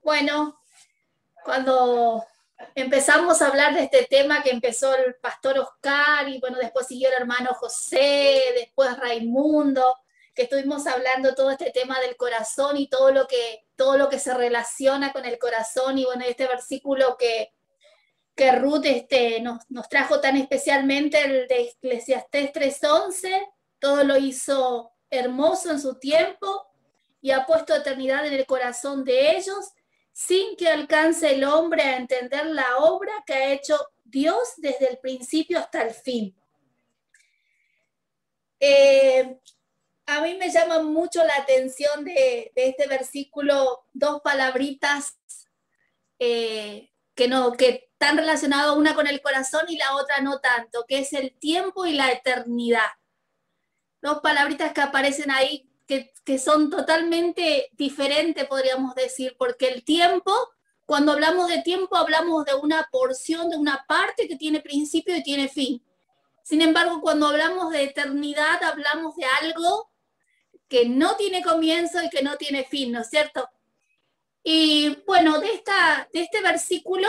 Bueno, cuando empezamos a hablar de este tema que empezó el pastor Oscar y bueno, después siguió el hermano José, después Raimundo, que estuvimos hablando todo este tema del corazón y todo lo que se relaciona con el corazón y bueno, este versículo que Ruth nos trajo tan especialmente, el de Eclesiastés 3:11, todo lo hizo hermoso en su tiempo y ha puesto eternidad en el corazón de ellos, sin que alcance el hombre a entender la obra que ha hecho Dios desde el principio hasta el fin. A mí me llama mucho la atención de este versículo dos palabritas que están relacionadas una con el corazón y la otra no tanto, que es el tiempo y la eternidad. Dos palabritas que aparecen ahí que son totalmente diferentes, podríamos decir, porque el tiempo, cuando hablamos de tiempo, hablamos de una porción, de una parte que tiene principio y tiene fin. Sin embargo, cuando hablamos de eternidad, hablamos de algo que no tiene comienzo y que no tiene fin, ¿no es cierto? Y bueno, de este versículo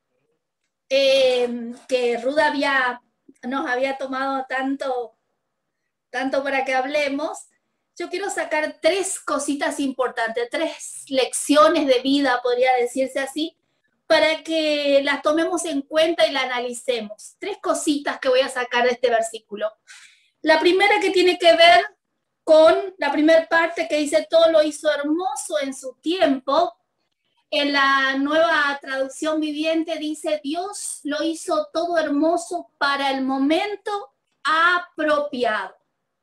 que Ruda nos había tomado tanto para que hablemos, yo quiero sacar tres cositas importantes, tres lecciones de vida, podría decirse así, para que las tomemos en cuenta y la analicemos. Tres cositas que voy a sacar de este versículo. La primera que tiene que ver con la primera parte que dice, todo lo hizo hermoso en su tiempo. En la Nueva Traducción Viviente dice, Dios lo hizo todo hermoso para el momento apropiado.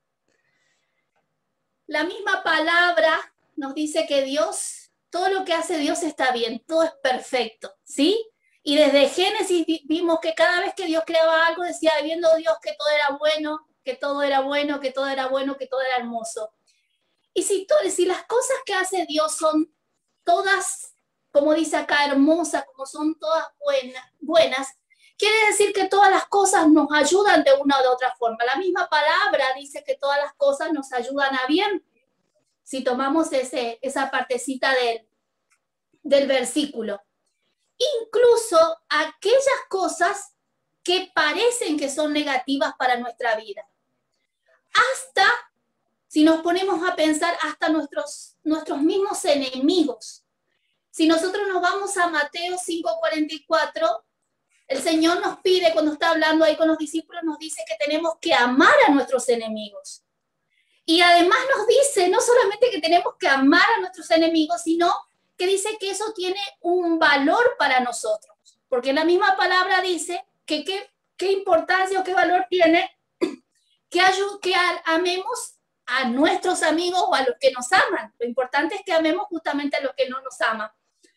La misma palabra nos dice que Dios, todo lo que hace Dios está bien, todo es perfecto, ¿sí? Y desde Génesis vimos que cada vez que Dios creaba algo decía, viendo Dios que todo era bueno, que todo era bueno, que todo era bueno, que todo era hermoso. Y si las cosas que hace Dios son todas, como dice acá, hermosas, como son todas buenas, quiere decir que todas las cosas nos ayudan de una u otra forma. La misma palabra dice que todas las cosas nos ayudan a bien. Si tomamos esa partecita del versículo. Incluso aquellas cosas que parecen que son negativas para nuestra vida. Hasta, si nos ponemos a pensar, hasta nuestros mismos enemigos. Si nosotros nos vamos a Mateo 5:44, el Señor nos pide, cuando está hablando ahí con los discípulos, nos dice que tenemos que amar a nuestros enemigos. Y además nos dice, no solamente que tenemos que amar a nuestros enemigos, sino que dice que eso tiene un valor para nosotros. Porque la misma palabra dice que qué importancia o qué valor tiene que amemos a nuestros amigos o a los que nos aman. Lo importante es que amemos justamente a los que no nos aman.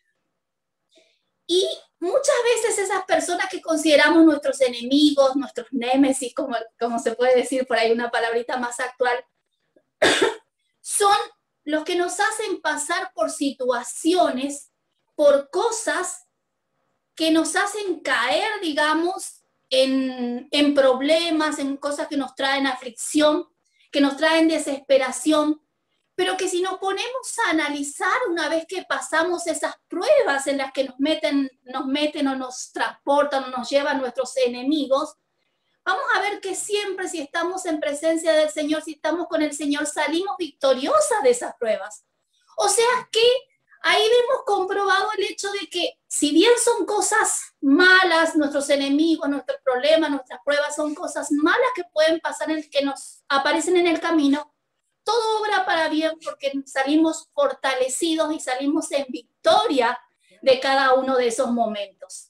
Y muchas veces esas personas que consideramos nuestros enemigos, nuestros némesis, como se puede decir por ahí una palabrita más actual, son los que nos hacen pasar por situaciones, por cosas que nos hacen caer, digamos, en problemas, en cosas que nos traen aflicción, que nos traen desesperación, pero que si nos ponemos a analizar una vez que pasamos esas pruebas en las que nos meten o nos transportan o nos llevan nuestros enemigos, vamos a ver que siempre si estamos en presencia del Señor, si estamos con el Señor, salimos victoriosas de esas pruebas. O sea que ahí vemos comprobado el hecho de que si bien son cosas malas, nuestros enemigos, nuestros problemas, nuestras pruebas son cosas malas que pueden pasar, que nos aparecen en el camino, todo obra para bien porque salimos fortalecidos y salimos en victoria de cada uno de esos momentos.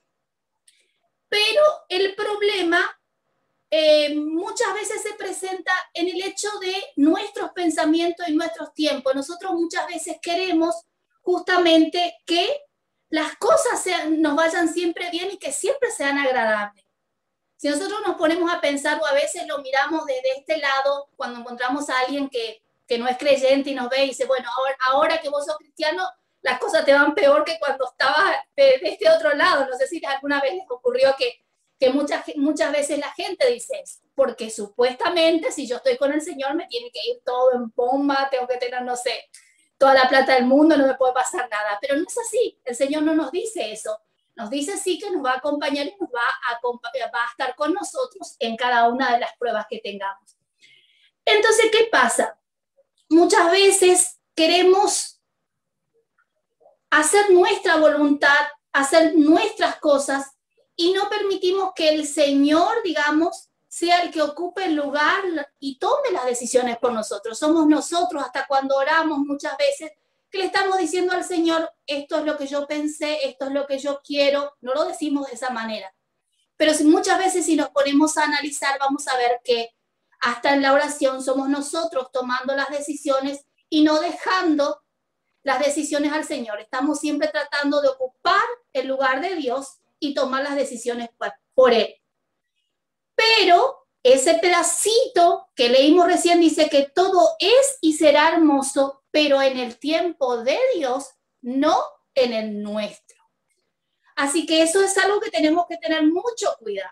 Pero el problema muchas veces se presenta en el hecho de nuestros pensamientos y nuestros tiempos. Nosotros muchas veces queremos justamente que las cosas nos vayan siempre bien y que siempre sean agradables. Si nosotros nos ponemos a pensar o a veces lo miramos desde este lado, cuando encontramos a alguien que no es creyente y nos ve y dice, bueno, ahora que vos sos cristiano, las cosas te van peor que cuando estabas de este otro lado. No sé si alguna vez les ocurrió que muchas veces la gente dice eso, porque supuestamente si yo estoy con el Señor me tiene que ir todo en bomba, tengo que tener, no sé, toda la plata del mundo, no me puede pasar nada. Pero no es así, el Señor no nos dice eso. Nos dice sí que nos va a acompañar y nos va a estar con nosotros en cada una de las pruebas que tengamos. Entonces, ¿qué pasa? Muchas veces queremos hacer nuestra voluntad, hacer nuestras cosas y no permitimos que el Señor, digamos, sea el que ocupe el lugar y tome las decisiones por nosotros. Somos nosotros, hasta cuando oramos muchas veces, que le estamos diciendo al Señor, esto es lo que yo pensé, esto es lo que yo quiero. No lo decimos de esa manera. Pero muchas veces si nos ponemos a analizar, vamos a ver que hasta en la oración somos nosotros tomando las decisiones y no dejando las decisiones al Señor. Estamos siempre tratando de ocupar el lugar de Dios y tomar las decisiones por Él. Pero ese pedacito que leímos recién dice que todo es y será hermoso, pero en el tiempo de Dios, no en el nuestro. Así que eso es algo que tenemos que tener mucho cuidado.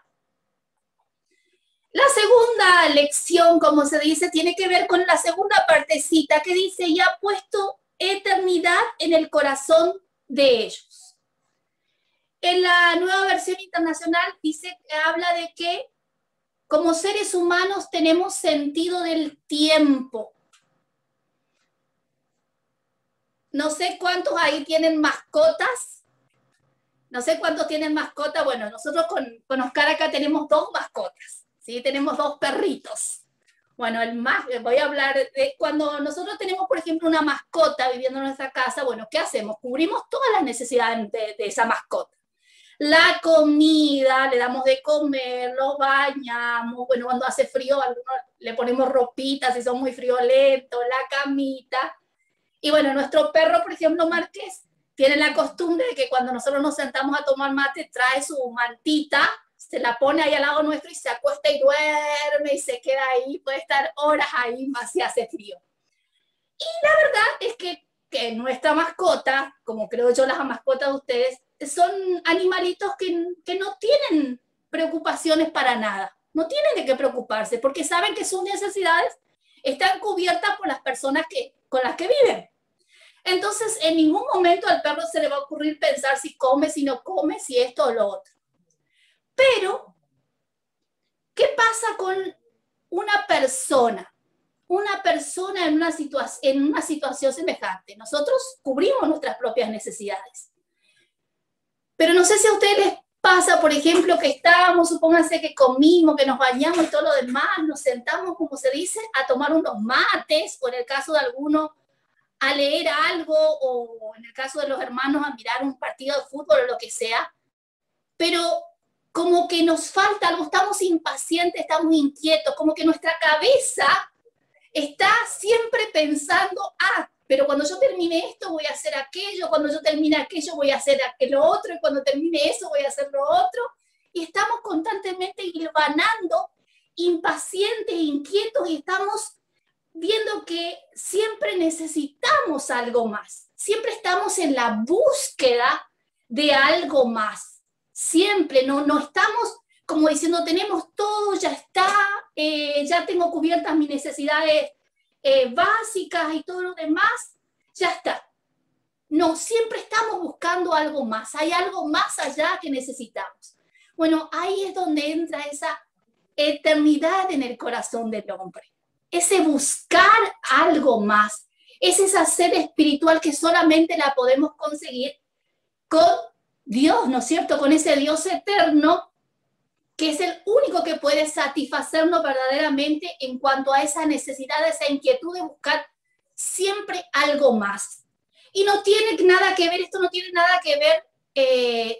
La segunda lección, como se dice, tiene que ver con la segunda partecita que dice, y ha puesto eternidad en el corazón de ellos. En la Nueva Versión Internacional dice que habla de que como seres humanos tenemos sentido del tiempo. No sé cuántos ahí tienen mascotas. No sé cuántos tienen mascotas. Bueno, nosotros con Oscar acá tenemos 2 mascotas. ¿Sí? Tenemos 2 perritos. Bueno, voy a hablar de cuando nosotros tenemos, por ejemplo, una mascota viviendo en nuestra casa. Bueno, ¿qué hacemos? Cubrimos todas las necesidades de esa mascota. La comida, le damos de comer, lo bañamos, bueno, cuando hace frío, algunos le ponemos ropitas si son muy friolentos, la camita. Y bueno, nuestro perro, por ejemplo, Marqués, tiene la costumbre de que cuando nosotros nos sentamos a tomar mate, trae su mantita, se la pone ahí al lado nuestro y se acuesta y duerme y se queda ahí, puede estar horas ahí más si hace frío. Y la verdad es que nuestra mascota, como creo yo las mascotas de ustedes, son animalitos que no tienen preocupaciones para nada, no tienen de qué preocuparse, porque saben que sus necesidades están cubiertas por las personas con las que viven. Entonces, en ningún momento al perro se le va a ocurrir pensar si come, si no come, si esto o lo otro. Pero, ¿qué pasa con una persona? Una persona en una situación semejante. Nosotros cubrimos nuestras propias necesidades. Pero no sé si a ustedes les pasa, por ejemplo, que estábamos, supónganse que comimos, que nos bañamos y todo lo demás, nos sentamos, como se dice, a tomar unos mates, o en el caso de algunos, a leer algo, o en el caso de los hermanos, a mirar un partido de fútbol o lo que sea, pero como que nos falta algo, estamos impacientes, estamos inquietos, como que nuestra cabeza está siempre pensando, pero cuando yo termine esto voy a hacer aquello, cuando yo termine aquello voy a hacer lo otro, y cuando termine eso voy a hacer lo otro, y estamos constantemente hilvanando, impacientes, inquietos, y estamos viendo que siempre necesitamos algo más, siempre estamos en la búsqueda de algo más, siempre, no estamos como diciendo tenemos todo, ya está, ya tengo cubiertas mis necesidades básicas y todo lo demás, ya está. No, siempre estamos buscando algo más, hay algo más allá que necesitamos. Bueno, ahí es donde entra esa eternidad en el corazón del hombre, ese buscar algo más, es esa sed espiritual que solamente la podemos conseguir con Dios, ¿no es cierto? Con ese Dios eterno, que es el único que puede satisfacernos verdaderamente en cuanto a esa necesidad, esa inquietud de buscar siempre algo más. Y no tiene nada que ver, esto no tiene nada que ver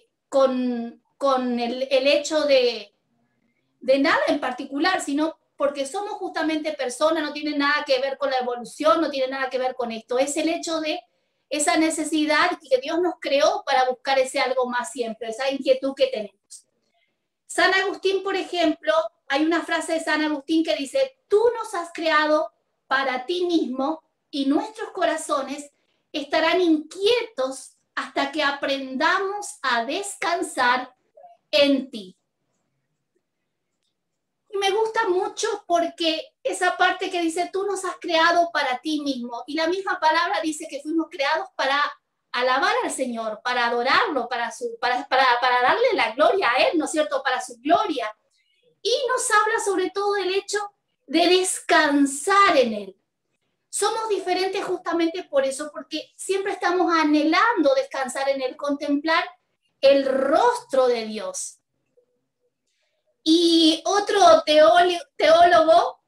con el hecho de nada en particular, sino porque somos justamente personas, no tiene nada que ver con la evolución, no tiene nada que ver con esto. Es el hecho de esa necesidad que Dios nos creó para buscar ese algo más siempre, esa inquietud que tenemos. San Agustín, por ejemplo, hay una frase de San Agustín que dice, tú nos has creado para ti mismo y nuestros corazones estarán inquietos hasta que aprendamos a descansar en ti. me gusta mucho porque esa parte que dice, tú nos has creado para ti mismo. Y la misma palabra dice que fuimos creados para alabar al Señor, para adorarlo, para darle la gloria a Él, ¿no es cierto? Para su gloria. Y nos habla sobre todo del hecho de descansar en Él. Somos diferentes justamente por eso, porque siempre estamos anhelando descansar en Él, contemplar el rostro de Dios. Y otro teólogo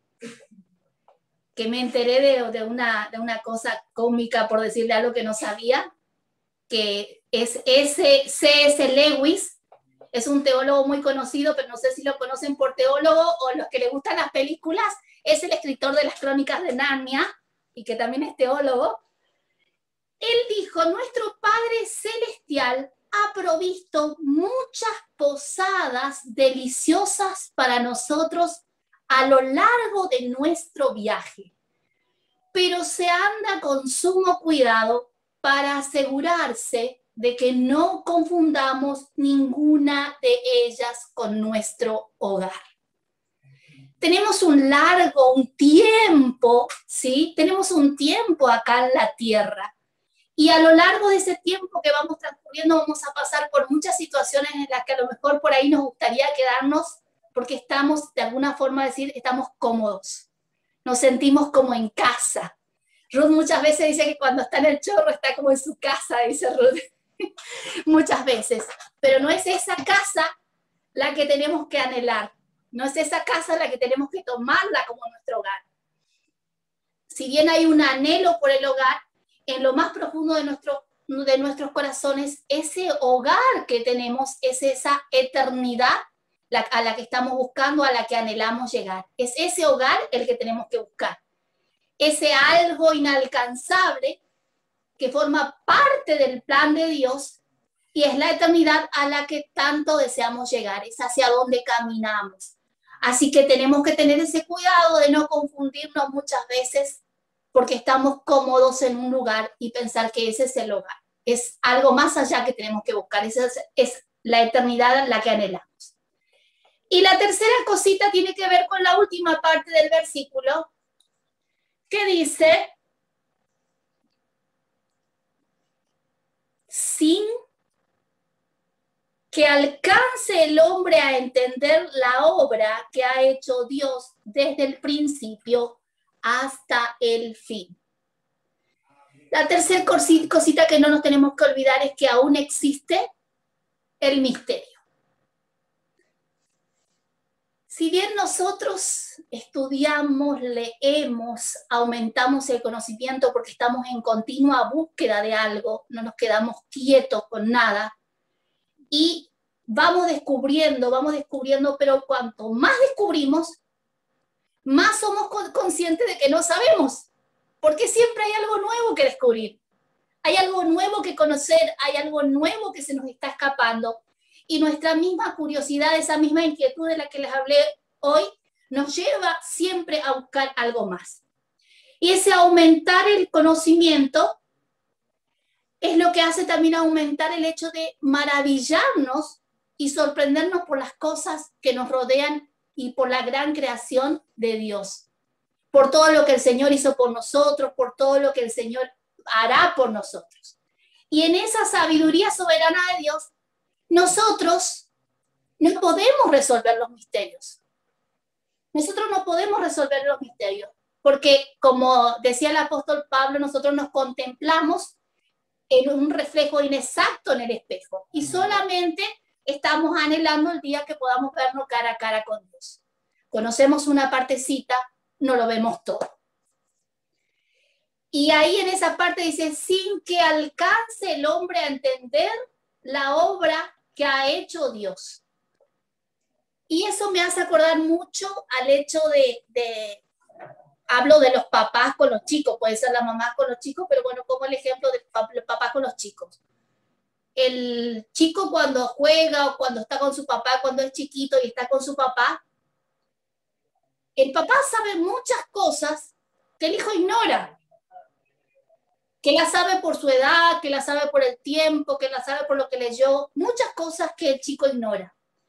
que me enteré de una cosa cómica, por decirle algo que no sabía, que es C.S. Lewis, es un teólogo muy conocido, pero no sé si lo conocen por teólogo o los que le gustan las películas, es el escritor de las Crónicas de Narnia y que también es teólogo. Él dijo, nuestro Padre Celestial ha provisto muchas posadas deliciosas para nosotros a lo largo de nuestro viaje, pero se anda con sumo cuidado para asegurarse de que no confundamos ninguna de ellas con nuestro hogar. Tenemos un tiempo, ¿sí? Tenemos un tiempo acá en la tierra. Y a lo largo de ese tiempo que vamos transcurriendo vamos a pasar por muchas situaciones en las que a lo mejor por ahí nos gustaría quedarnos porque estamos, de alguna forma decir, estamos cómodos. Nos sentimos como en casa. Ruth muchas veces dice que cuando está en el chorro está como en su casa, dice Ruth. Muchas veces. Pero no es esa casa la que tenemos que anhelar. No es esa casa la que tenemos que tomarla como nuestro hogar. Si bien hay un anhelo por el hogar, en lo más profundo de nuestros corazones, ese hogar que tenemos es esa eternidad a la que estamos buscando, a la que anhelamos llegar. Es ese hogar el que tenemos que buscar. Ese algo inalcanzable que forma parte del plan de Dios y es la eternidad a la que tanto deseamos llegar. Es hacia donde caminamos. Así que tenemos que tener ese cuidado de no confundirnos muchas veces porque estamos cómodos en un lugar y pensar que ese es el hogar. Es algo más allá que tenemos que buscar. Esa es la eternidad en la que anhelamos. Y la tercera cosita tiene que ver con la última parte del versículo, que dice, sin que alcance el hombre a entender la obra que ha hecho Dios desde el principio hasta el fin. La tercera cosita que no nos tenemos que olvidar es que aún existe el misterio. Si bien nosotros estudiamos, leemos, aumentamos el conocimiento porque estamos en continua búsqueda de algo, no nos quedamos quietos con nada y vamos descubriendo, pero cuanto más descubrimos, más somos conscientes de que no sabemos, porque siempre hay algo nuevo que descubrir, hay algo nuevo que conocer, hay algo nuevo que se nos está escapando. Y nuestra misma curiosidad, esa misma inquietud de la que les hablé hoy, nos lleva siempre a buscar algo más. Y ese aumentar el conocimiento es lo que hace también aumentar el hecho de maravillarnos y sorprendernos por las cosas que nos rodean y por la gran creación de Dios. Por todo lo que el Señor hizo por nosotros, por todo lo que el Señor hará por nosotros. Y en esa sabiduría soberana de Dios, nosotros no podemos resolver los misterios. Nosotros no podemos resolver los misterios, porque como decía el apóstol Pablo, nosotros nos contemplamos en un reflejo inexacto en el espejo y solamente estamos anhelando el día que podamos vernos cara a cara con Dios. Conocemos una partecita, no lo vemos todo. Y ahí en esa parte dice, sin que alcance el hombre a entender la obra que ha hecho Dios. Y eso me hace acordar mucho al hecho hablo de los papás con los chicos, puede ser la mamá con los chicos, pero bueno, como el ejemplo de los papás con los chicos. El chico cuando juega o cuando está con su papá, cuando es chiquito y está con su papá, el papá sabe muchas cosas que el hijo ignora. Que la sabe por su edad, que la sabe por el tiempo, que la sabe por lo que leyó, muchas cosas que el chico ignora.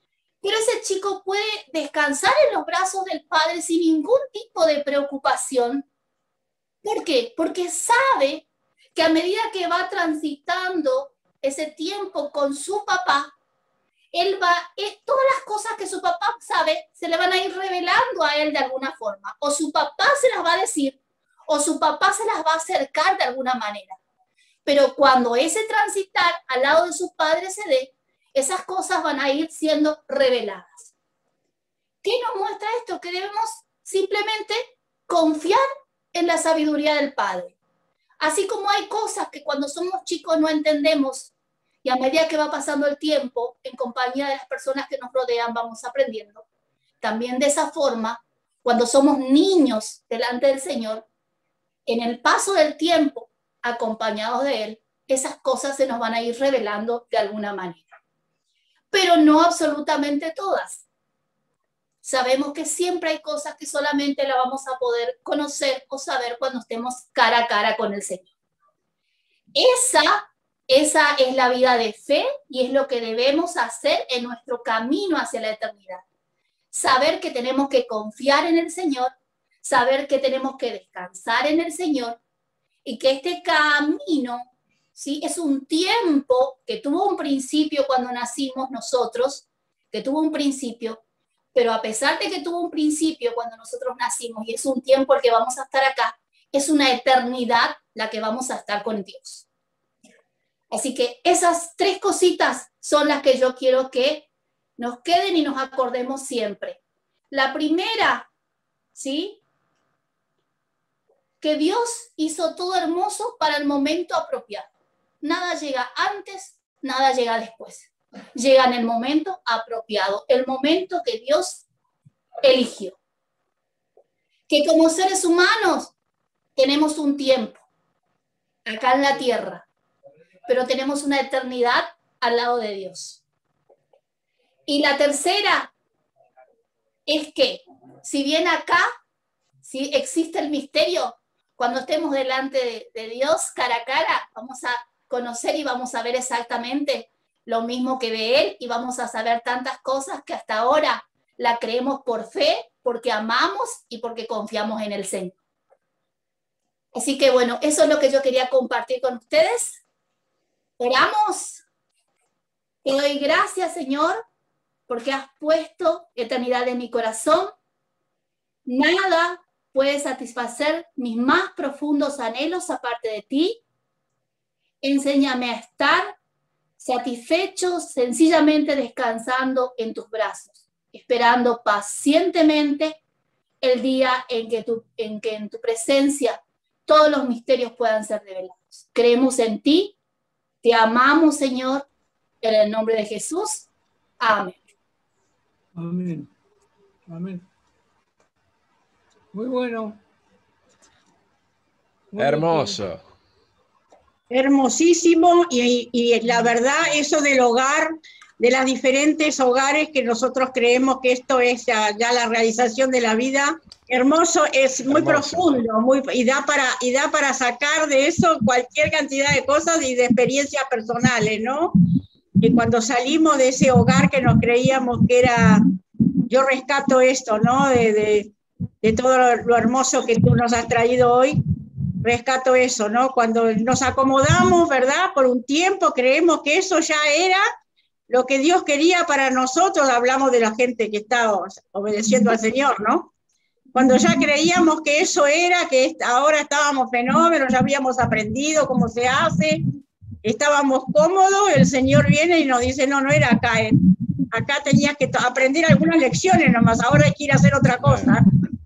Pero ese chico puede descansar en los brazos del padre sin ningún tipo de preocupación. ¿Por qué? Porque sabe que a medida que va transitando ese tiempo con su papá, todas las cosas que su papá sabe se le van a ir revelando a él de alguna forma. O su papá se las va a decir, o su papá se las va a acercar de alguna manera. Pero cuando ese transitar al lado de su padre se dé, esas cosas van a ir siendo reveladas. ¿Qué nos muestra esto? Que debemos simplemente confiar en la sabiduría del Padre. Así como hay cosas que cuando somos chicos no entendemos y a medida que va pasando el tiempo, en compañía de las personas que nos rodean, vamos aprendiendo. También de esa forma, cuando somos niños delante del Señor, en el paso del tiempo, acompañados de Él, esas cosas se nos van a ir revelando de alguna manera. Pero no absolutamente todas. Sabemos que siempre hay cosas que solamente la vamos a poder conocer o saber cuando estemos cara a cara con el Señor. Esa es la vida de fe y es lo que debemos hacer en nuestro camino hacia la eternidad. Saber que tenemos que confiar en el Señor, saber que tenemos que descansar en el Señor y que este camino, ¿sí?, es un tiempo que tuvo un principio cuando nacimos nosotros, que tuvo un principio, pero a pesar de que tuvo un principio cuando nosotros nacimos y es un tiempo el que vamos a estar acá, es una eternidad la que vamos a estar con Dios. Así que esas tres cositas son las que yo quiero que nos queden y nos acordemos siempre. La primera, ¿sí?, que Dios hizo todo hermoso para el momento apropiado. Nada llega antes, nada llega después. Llega en el momento apropiado, el momento que Dios eligió. Que como seres humanos tenemos un tiempo acá en la tierra, pero tenemos una eternidad al lado de Dios. Y la tercera es que, si bien acá sí existe el misterio, cuando estemos delante de Dios cara a cara, vamos a conocer y vamos a ver exactamente lo mismo que ve Él y vamos a saber tantas cosas que hasta ahora la creemos por fe, porque amamos y porque confiamos en el Señor. Así que bueno, eso es lo que yo quería compartir con ustedes. Oramos. Te doy gracias, Señor, porque has puesto eternidad en mi corazón. Nada puede satisfacer mis más profundos anhelos aparte de ti. Enséñame a estar satisfecho, sencillamente descansando en tus brazos, esperando pacientemente el día en que en tu presencia todos los misterios puedan ser revelados. Creemos en ti, te amamos, Señor, en el nombre de Jesús. Amén. Amén. Amén. Muy bueno. Muy hermoso. Hermosísimo y la verdad, eso del hogar, de las diferentes hogares que nosotros creemos que esto es ya la realización de la vida, hermoso, es muy profundo, y da para sacar de eso cualquier cantidad de cosas y de experiencias personales, ¿no? Que cuando salimos de ese hogar que nos creíamos que era, yo rescato esto, ¿no? De todo lo hermoso que tú nos has traído hoy. Rescato eso, ¿no? Cuando nos acomodamos, ¿verdad? Por un tiempo creemos que eso ya era lo que Dios quería para nosotros. Hablamos de la gente que está obedeciendo al Señor, ¿no? Cuando ya creíamos que eso era, que ahora estábamos fenómenos, ya habíamos aprendido cómo se hace, estábamos cómodos, el Señor viene y nos dice, no, no era acá, acá tenías que aprender algunas lecciones nomás, ahora hay que ir a hacer otra cosa.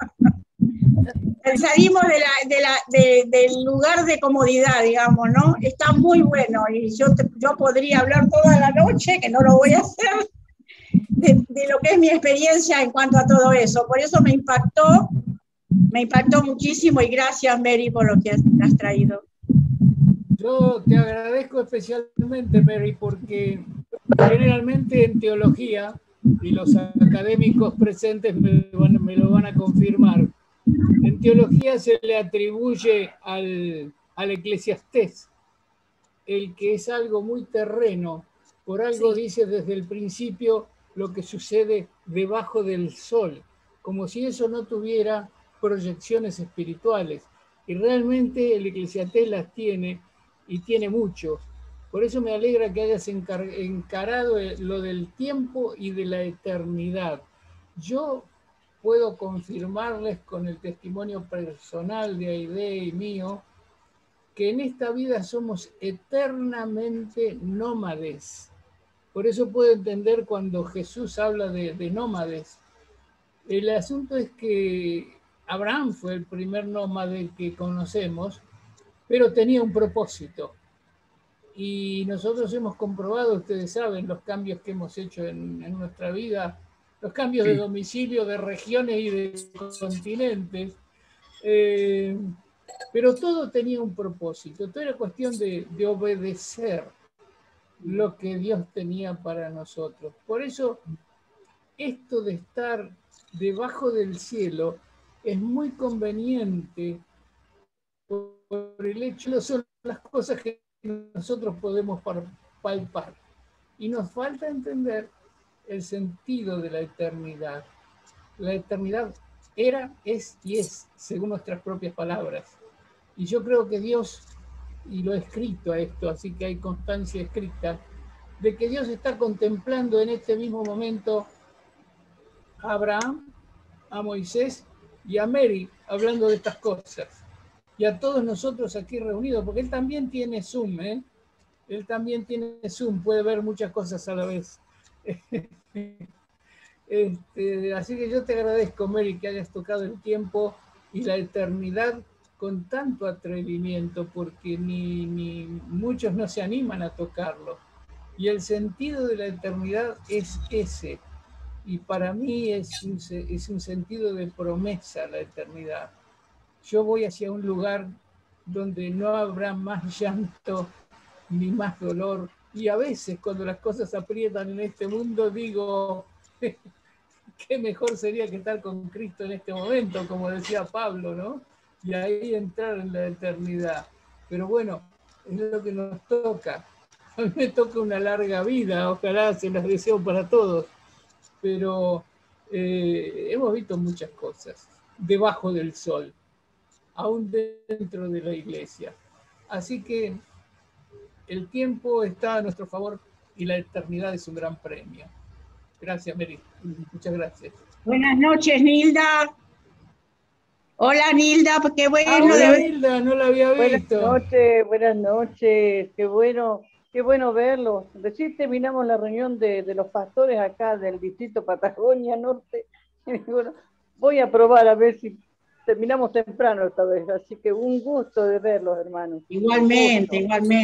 Salimos del lugar de comodidad, digamos, ¿no? Está muy bueno y yo podría hablar toda la noche, que no lo voy a hacer, de lo que es mi experiencia en cuanto a todo eso. Por eso me impactó muchísimo y gracias, Mary, por lo que has traído. Yo te agradezco especialmente, Mary, porque generalmente en teología, y los académicos presentes me lo van a confirmar, en teología se le atribuye al Eclesiastés el que es algo muy terreno. Por algo dice desde el principio lo que sucede debajo del sol, como si eso no tuviera proyecciones espirituales. Y realmente el Eclesiastés las tiene, y tiene mucho. Por eso me alegra que hayas encarado lo del tiempo y de la eternidad. Yo puedo confirmarles con el testimonio personal de Aide y mío que en esta vida somos eternamente nómades. Por eso puedo entender cuando Jesús habla de nómades. El asunto es que Abraham fue el primer nómade que conocemos, pero tenía un propósito. Y nosotros hemos comprobado, ustedes saben, los cambios que hemos hecho en nuestra vida, los cambios de domicilio, de regiones y de continentes, pero todo tenía un propósito, todo era cuestión de obedecer lo que Dios tenía para nosotros. Por eso, esto de estar debajo del cielo es muy conveniente por el hecho de son las cosas que nosotros podemos palpar. Y nos falta entender el sentido de la eternidad. La eternidad era, es y es, según nuestras propias palabras. Y yo creo que Dios, y lo he escrito a esto, así que hay constancia escrita, de que Dios está contemplando en este mismo momento a Abraham, a Moisés y a Mary hablando de estas cosas. Y a todos nosotros aquí reunidos, porque él también tiene Zoom, ¿eh? Él también tiene Zoom, puede ver muchas cosas a la vez. Así que yo te agradezco, Mary, que hayas tocado el tiempo y la eternidad con tanto atrevimiento, porque ni muchos no se animan a tocarlo. Y el sentido de la eternidad es ese. Y para mí es un sentido de promesa la eternidad. Yo voy hacia un lugar donde no habrá más llanto ni más dolor. Y a veces cuando las cosas aprietan en este mundo digo, qué mejor sería que estar con Cristo en este momento, como decía Pablo, ¿no? Y ahí entrar en la eternidad. Pero bueno, es lo que nos toca. A mí me toca una larga vida, ojalá se las deseo para todos. Pero hemos visto muchas cosas debajo del sol, aún dentro de la iglesia. Así que el tiempo está a nuestro favor y la eternidad es un gran premio. Gracias, Mary. Muchas gracias. Buenas noches, Nilda. Hola, Nilda, qué bueno. Hola, Nilda, no la había visto. Buenas noches, qué bueno verlos. Recién terminamos la reunión de los pastores acá del distrito Patagonia Norte. Y bueno, voy a probar a ver si terminamos temprano esta vez, así que un gusto de verlos, hermanos. Igualmente.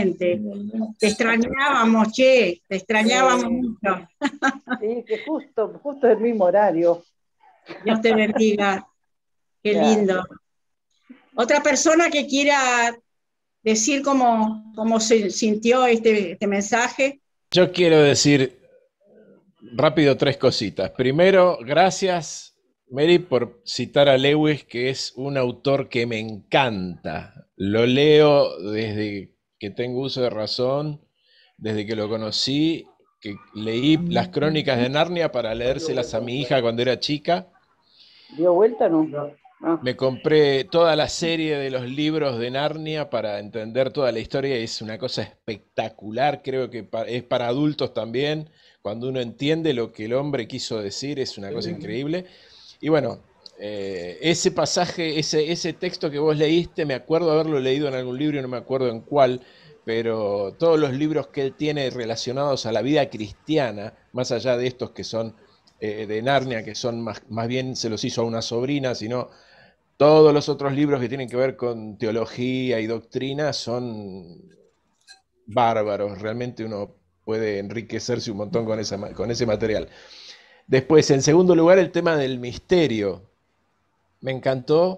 Te extrañábamos, te extrañábamos mucho. Sí, que justo el mismo horario. Dios te bendiga. Qué lindo. Otra persona que quiera decir cómo se sintió este mensaje. Yo quiero decir rápido 3 cositas. Primero, gracias, Mary, por citar a Lewis, que es un autor que me encanta. Lo leo desde que tengo uso de razón, desde que lo conocí, que leí las crónicas de Narnia para leérselas a mi hija cuando era chica. ¿Dio vuelta no? Me compré toda la serie de los libros de Narnia para entender toda la historia. Es una cosa espectacular, creo que es para adultos también. Cuando uno entiende lo que el hombre quiso decir, es una cosa increíble. Y bueno, ese pasaje, ese texto que vos leíste, me acuerdo haberlo leído en algún libro y no me acuerdo en cuál, pero todos los libros que él tiene relacionados a la vida cristiana, más allá de estos que son de Narnia, que son más bien se los hizo a una sobrina, sino todos los otros libros que tienen que ver con teología y doctrina son bárbaros. Realmente uno puede enriquecerse un montón con ese material. Después, en segundo lugar, el tema del misterio. Me encantó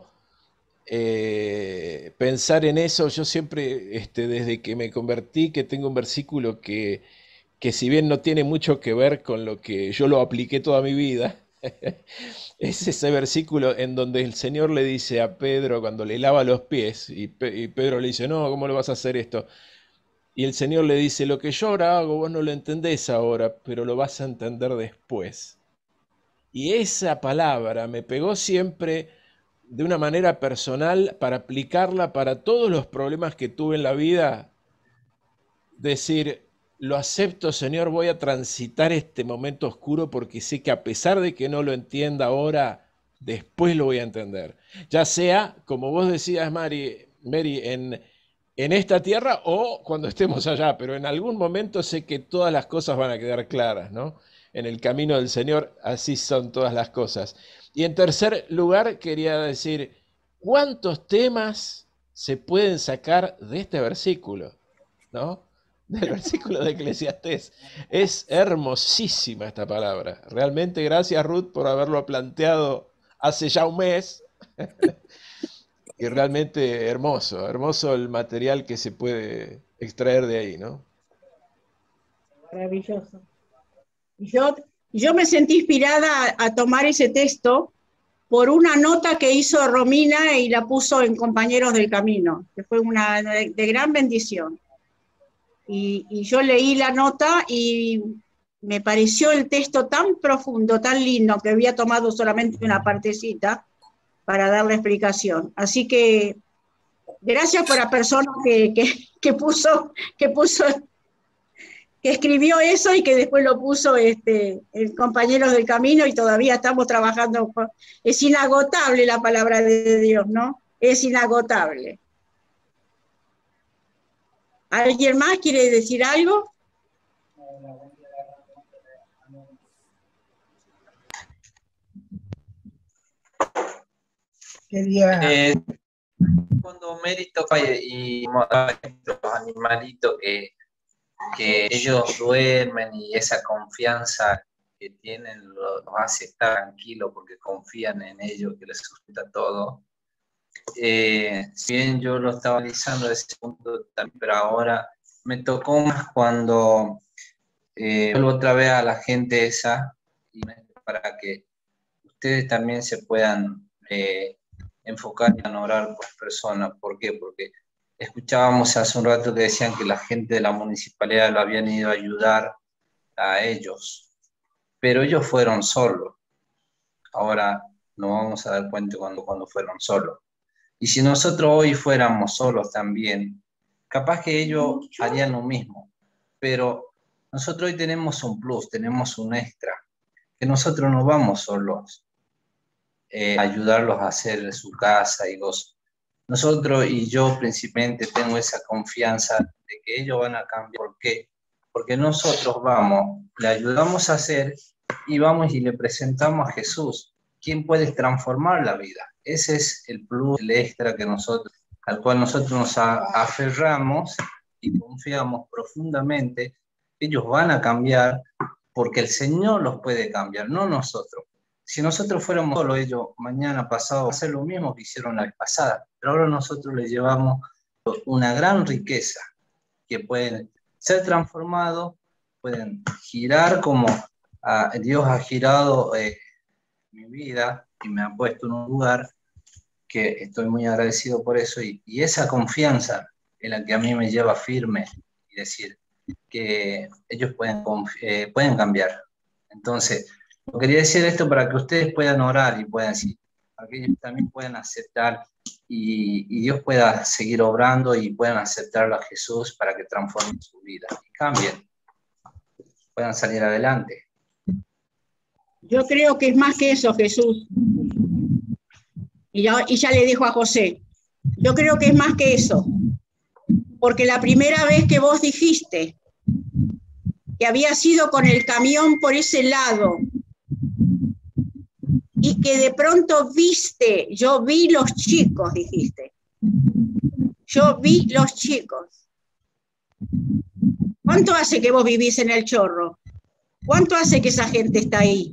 pensar en eso. Yo siempre, desde que me convertí, que tengo un versículo que si bien no tiene mucho que ver con lo que yo lo apliqué toda mi vida, es ese versículo en donde el Señor le dice a Pedro cuando le lava los pies, y Pedro le dice, no, ¿cómo lo vas a hacer esto? Y el Señor le dice, lo que yo ahora hago, vos no lo entendés ahora, pero lo vas a entender después. Y esa palabra me pegó siempre de una manera personal para aplicarla para todos los problemas que tuve en la vida. Decir, lo acepto, Señor, voy a transitar este momento oscuro porque sé que a pesar de que no lo entienda ahora, después lo voy a entender. Ya sea, como vos decías, Mary, en esta tierra o cuando estemos allá, pero en algún momento sé que todas las cosas van a quedar claras, ¿no? En el camino del Señor, así son todas las cosas. Y en tercer lugar, quería decir, ¿cuántos temas se pueden sacar de este versículo? ¿No? Del versículo de Eclesiastés. Es hermosísima esta palabra. Realmente gracias, Ruth, por haberlo planteado hace ya un mes. Y realmente hermoso, hermoso el material que se puede extraer de ahí, ¿no? Maravilloso. Yo me sentí inspirada a tomar ese texto por una nota que hizo Romina y la puso en Compañeros del Camino, que fue una de gran bendición. Y yo leí la nota y me pareció el texto tan profundo, tan lindo, que había tomado solamente una partecita para darle explicación. Así que gracias por la persona que escribió eso y que después lo puso en Compañeros del Camino, y todavía estamos trabajando. Es inagotable la palabra de Dios, ¿no? Es inagotable. ¿Alguien más quiere decir algo? Cuando Mary toca y mostraba los animalitos que ellos duermen, y esa confianza que tienen los hace estar tranquilos porque confían en ellos, que les sustenta todo. Si bien yo lo estaba analizando desde ese punto también, pero ahora me tocó más cuando vuelvo otra vez a la gente esa, y para que ustedes también se puedan enfocar en orar por personas. ¿Por qué? Porque escuchábamos hace un rato que decían que la gente de la municipalidad lo habían ido a ayudar a ellos, pero ellos fueron solos. Ahora nos vamos a dar cuenta cuando fueron solos. Y si nosotros hoy fuéramos solos también, capaz que ellos harían lo mismo, pero nosotros hoy tenemos un plus, tenemos un extra, que nosotros no vamos solos a ayudarlos a hacer su casa y gozo. Nosotros, y yo principalmente, tengo esa confianza de que ellos van a cambiar. ¿Por qué? Porque nosotros vamos, le ayudamos a hacer, y vamos y le presentamos a Jesús, quien puede transformar la vida. Ese es el plus, el extra al cual nosotros nos aferramos y confiamos profundamente. Ellos van a cambiar porque el Señor los puede cambiar, no nosotros. Si nosotros fuéramos solos, ellos mañana pasado van a hacer lo mismo que hicieron la vez pasada, pero ahora nosotros les llevamos una gran riqueza, que pueden ser transformados, pueden girar como Dios ha girado mi vida y me ha puesto en un lugar que estoy muy agradecido por eso, y esa confianza en la que a mí me lleva firme y decir que ellos pueden cambiar. Entonces, quería decir esto para que ustedes puedan orar y puedan decir, para que ellos también puedan aceptar y Dios pueda seguir obrando y puedan aceptar a Jesús para que transformen su vida y cambien, puedan salir adelante. Yo creo que es más que eso, Jesús. Y ya le dijo a José, yo creo que es más que eso. Porque la primera vez que vos dijiste que había sido con el camión por ese lado y que de pronto viste, yo vi los chicos, dijiste. Yo vi los chicos. ¿Cuánto hace que vos vivís en el Chorro? ¿Cuánto hace que esa gente está ahí?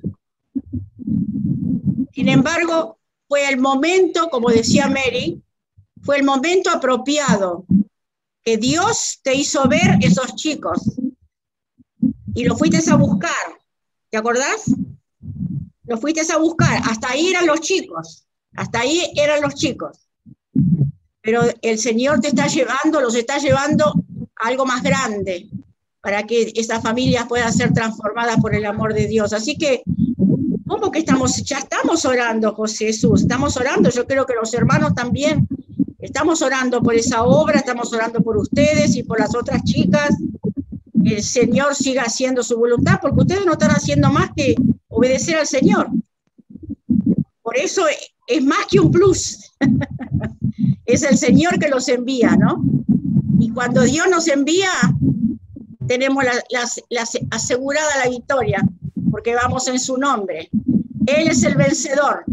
Sin embargo, fue el momento, como decía Mary, fue el momento apropiado que Dios te hizo ver esos chicos y los fuiste a buscar. ¿Te acordás? Los fuiste a buscar. Hasta ahí eran los chicos. Hasta ahí eran los chicos. Pero el Señor te está llevando, los está llevando algo más grande, para que esa familia pueda ser transformada por el amor de Dios. Así que, ¿cómo que ya estamos orando, José Jesús? Estamos orando, yo creo que los hermanos también estamos orando por esa obra, estamos orando por ustedes y por las otras chicas. El Señor siga haciendo su voluntad, porque ustedes no están haciendo más que obedecer al Señor. Por eso es más que un plus. Es el Señor que los envía, ¿no? Y cuando Dios nos envía, tenemos asegurada la victoria, porque vamos en su nombre. Él es el vencedor.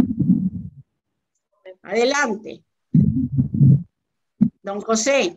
Adelante. Don José.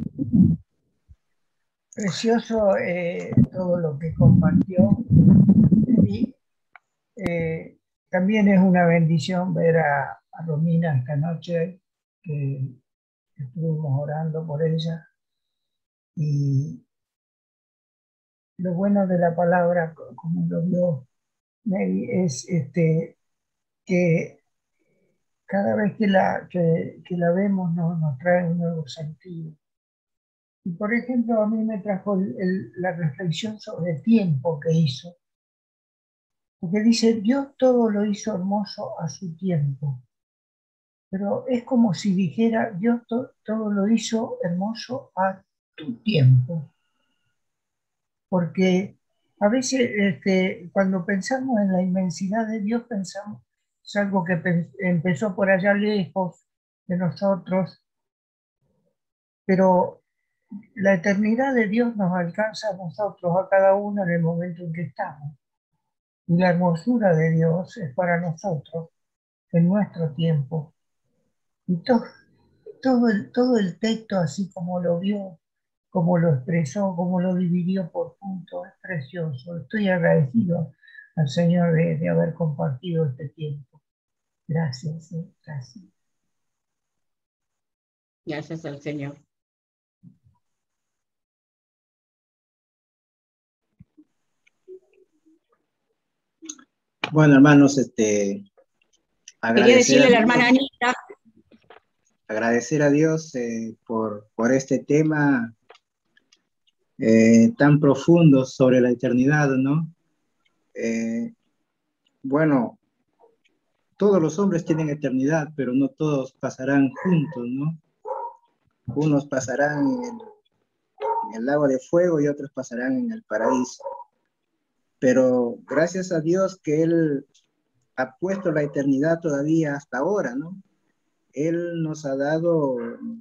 Precioso todo lo que compartió. Y también es una bendición ver a Romina esta noche, que estuvimos orando por ella. Y lo bueno de la palabra, como lo vio Mary, es que cada vez que la vemos nos trae un nuevo sentido. Y por ejemplo, a mí me trajo la reflexión sobre el tiempo que hizo. Porque dice, Dios todo lo hizo hermoso a su tiempo. Pero es como si dijera, Dios todo lo hizo hermoso a tu tiempo. Porque a veces cuando pensamos en la inmensidad de Dios, pensamos, es algo que empezó por allá lejos de nosotros, pero la eternidad de Dios nos alcanza a nosotros, a cada uno en el momento en que estamos. Y la hermosura de Dios es para nosotros, en nuestro tiempo. Y todo el texto, así como lo vio, como lo expresó, como lo dividió por puntos, es precioso. Estoy agradecido al Señor de haber compartido este tiempo. Gracias, gracias. Gracias al Señor. Bueno, hermanos, quería decirle a la hermana Anita. Agradecer a Dios por este tema tan profundo sobre la eternidad, ¿no? Bueno, todos los hombres tienen eternidad, pero no todos pasarán juntos, ¿no? Unos pasarán en el lago de fuego y otros pasarán en el paraíso. Pero gracias a Dios que Él ha puesto la eternidad todavía hasta ahora, ¿no? Él nos ha dado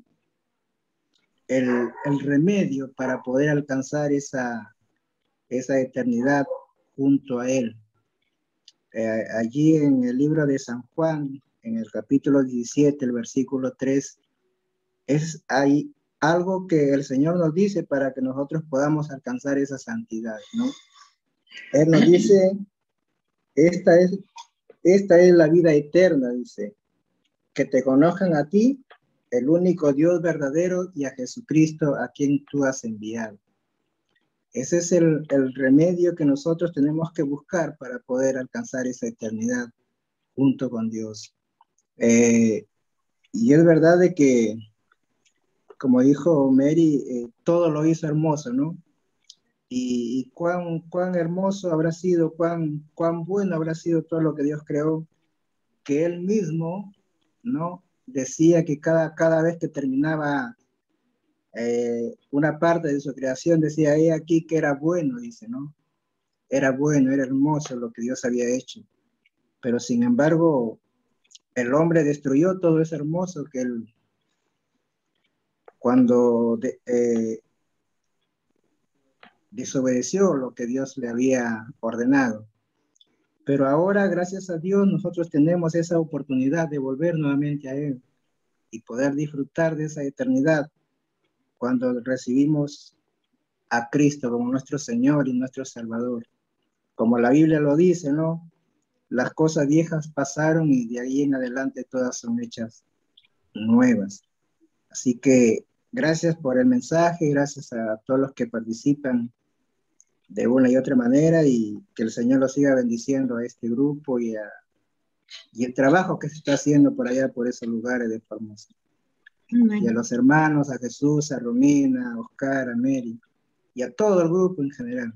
el remedio para poder alcanzar esa eternidad junto a Él. Allí en el libro de San Juan, en el capítulo 17, el versículo 3, hay algo que el Señor nos dice para que nosotros podamos alcanzar esa santidad, ¿no? Él nos dice, esta es la vida eterna, dice, que te conozcan a ti, el único Dios verdadero, y a Jesucristo a quien tú has enviado. Ese es el remedio que nosotros tenemos que buscar para poder alcanzar esa eternidad junto con Dios. Y es verdad de que, como dijo Mary, todo lo hizo hermoso, ¿no? Y cuán hermoso habrá sido, cuán bueno habrá sido todo lo que Dios creó, que Él mismo, ¿no? Decía que cada vez que terminaba una parte de su creación, decía, he aquí que era bueno, dice, ¿no? Era bueno, era hermoso lo que Dios había hecho. Pero sin embargo, el hombre destruyó todo eso hermoso que Él, cuando desobedeció lo que Dios le había ordenado. Pero ahora, gracias a Dios, nosotros tenemos esa oportunidad de volver nuevamente a Él y poder disfrutar de esa eternidad cuando recibimos a Cristo como nuestro Señor y nuestro Salvador. Como la Biblia lo dice, ¿no? Las cosas viejas pasaron y de ahí en adelante todas son hechas nuevas. Así que gracias por el mensaje, gracias a todos los que participan de una y otra manera, y que el Señor los siga bendiciendo a este grupo y el trabajo que se está haciendo por allá, por esos lugares de Formosa. y a los hermanos, a Jesús, a Romina, a Oscar, a Mary, y a todo el grupo en general.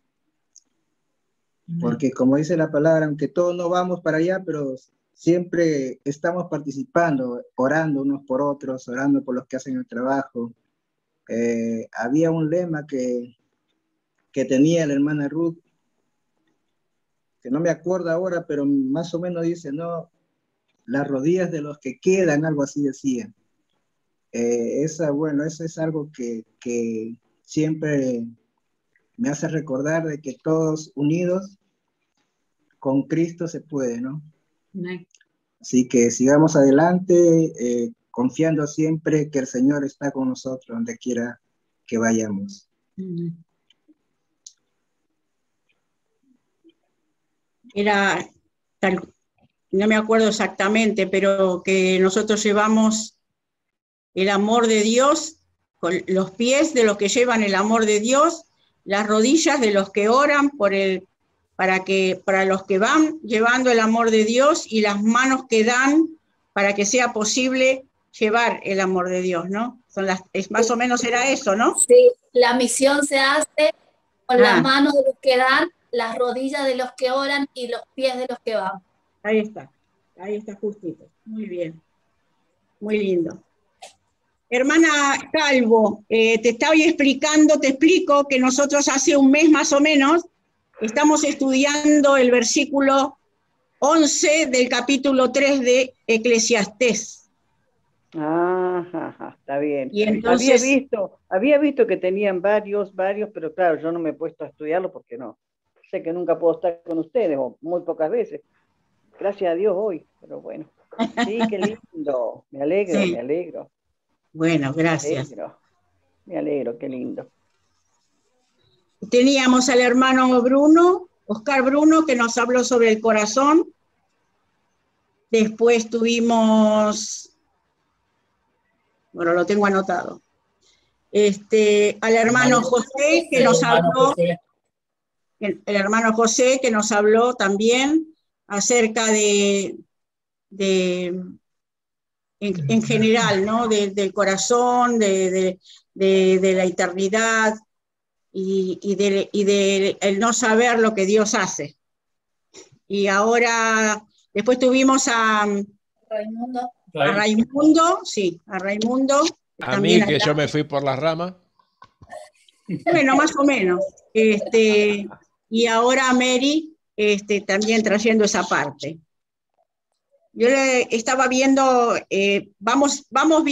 Porque como dice la palabra, aunque todos no vamos para allá, pero siempre estamos participando, orando unos por otros, orando por los que hacen el trabajo. Había un lema que tenía la hermana Ruth, que no me acuerdo ahora, pero más o menos dice, no, las rodillas de los que quedan, algo así decía. Bueno, eso es algo que siempre me hace recordar de que todos unidos con Cristo se puede, ¿no? Así que sigamos adelante, confiando siempre que el Señor está con nosotros donde quiera que vayamos. Era tal, no me acuerdo exactamente, pero que nosotros llevamos el amor de Dios, con los pies de los que llevan el amor de Dios, las rodillas de los que oran para los que van llevando el amor de Dios, y las manos que dan para que sea posible llevar el amor de Dios, ¿no? Más o menos era eso, ¿no? Sí, la misión se hace con las manos de los que dan, las rodillas de los que oran y los pies de los que van. Ahí está justito. Muy bien, muy lindo. Hermana Calvo, te explico que nosotros hace un mes más o menos estamos estudiando el versículo 11 del capítulo 3 de Eclesiastés. Está bien. Y entonces, había visto que tenían varios, pero claro, yo no me he puesto a estudiarlo porque no. Sé que nunca puedo estar con ustedes, o muy pocas veces. Gracias a Dios hoy, pero bueno. Sí, qué lindo. Me alegro, sí. Me alegro. Bueno, gracias. Me alegro, qué lindo. Teníamos al hermano Bruno, Oscar Bruno, que nos habló sobre el corazón. Después tuvimos, bueno, lo tengo anotado, al hermano José, que nos habló, el hermano José, que nos habló también acerca en general, ¿no? Del corazón, de la eternidad, y de el no saber lo que Dios hace. Y ahora, después tuvimos a Raimundo, sí, a Raimundo. A mí, que yo me fui por las ramas. Bueno, más o menos. Y ahora a Mary, también trayendo esa parte. Yo le estaba viendo, vamos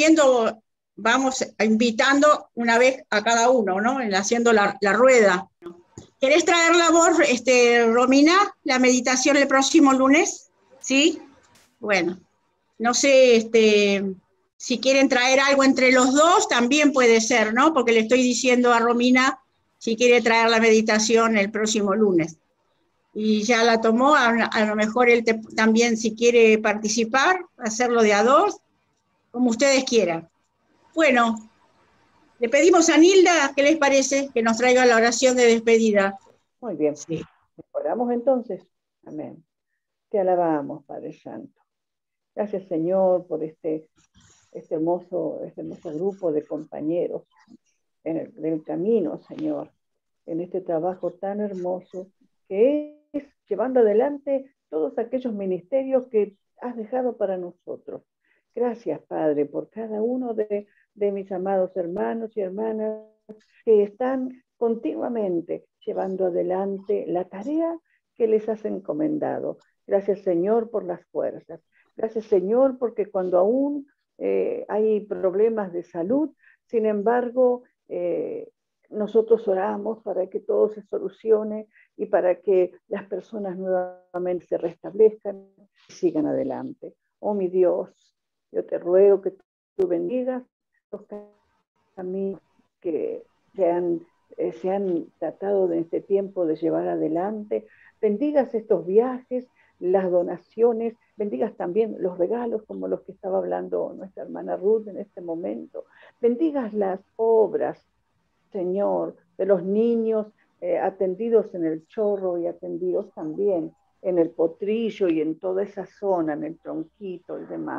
invitando una vez a cada uno, ¿no? Haciendo la rueda. ¿Querés traerla vos, Romina, la meditación el próximo lunes? ¿Sí? Bueno, no sé, si quieren traer algo entre los dos, también puede ser, ¿no? Porque le estoy diciendo a Romina si quiere traer la meditación el próximo lunes. Y ya la tomó, a lo mejor él también, si quiere participar, hacerlo de a dos, como ustedes quieran. Bueno, le pedimos a Nilda, ¿qué les parece? Que nos traiga la oración de despedida. Muy bien. Sí. Oramos entonces. Amén. Te alabamos, Padre Santo. Gracias, Señor, por este hermoso grupo de compañeros en el camino, Señor, en este trabajo tan hermoso que es llevando adelante todos aquellos ministerios que has dejado para nosotros. Gracias, Padre, por cada uno de mis amados hermanos y hermanas que están continuamente llevando adelante la tarea que les has encomendado. Gracias, Señor, por las fuerzas. Gracias, Señor, porque cuando aún hay problemas de salud, sin embargo, nosotros oramos para que todo se solucione y para que las personas nuevamente se restablezcan y sigan adelante. Oh, mi Dios, yo te ruego que tú bendigas los caminos que se han tratado en este tiempo de llevar adelante. Bendigas estos viajes, las donaciones, bendigas también los regalos como los que estaba hablando nuestra hermana Ruth en este momento. Bendigas las obras, Señor, de los niños atendidos en el Chorro y atendidos también en el Potrillo y en toda esa zona, en el Tronquito y demás.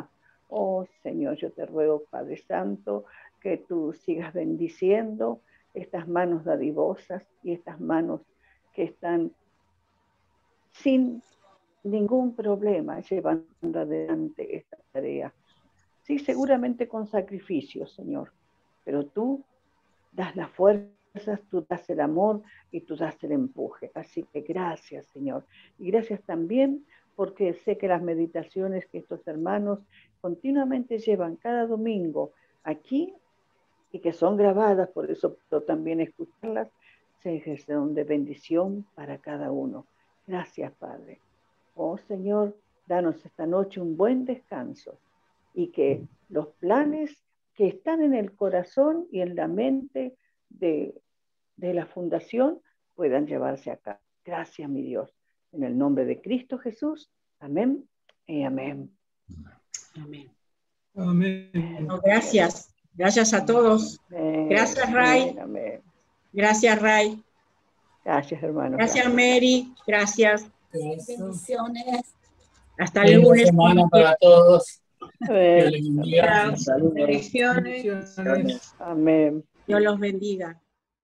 Oh Señor, yo te ruego, Padre Santo, que tú sigas bendiciendo estas manos dadivosas y estas manos que están sin ningún problema llevando adelante esta tarea. Sí, seguramente con sacrificio, Señor, pero tú das las fuerzas, tú das el amor y tú das el empuje. Así que gracias, Señor. Y gracias también porque sé que las meditaciones que estos hermanos continuamente llevan cada domingo aquí y que son grabadas, por eso puedo también escucharlas, se ejercen de bendición para cada uno. Gracias, Padre. Oh Señor, danos esta noche un buen descanso y que los planes que están en el corazón y en la mente de la fundación puedan llevarse a cabo. Gracias, mi Dios. En el nombre de Cristo Jesús. Amén y amén. Amén. Amén. Bueno, gracias. Gracias a todos. Gracias, Ray. Amén. Gracias, Ray. Gracias, hermano. Gracias, Mary. Gracias. Bendiciones. Hasta el lunes. Semana para todos. Amén. Que les bendiga. Bendiciones. Bendiciones. Amén. Dios los bendiga.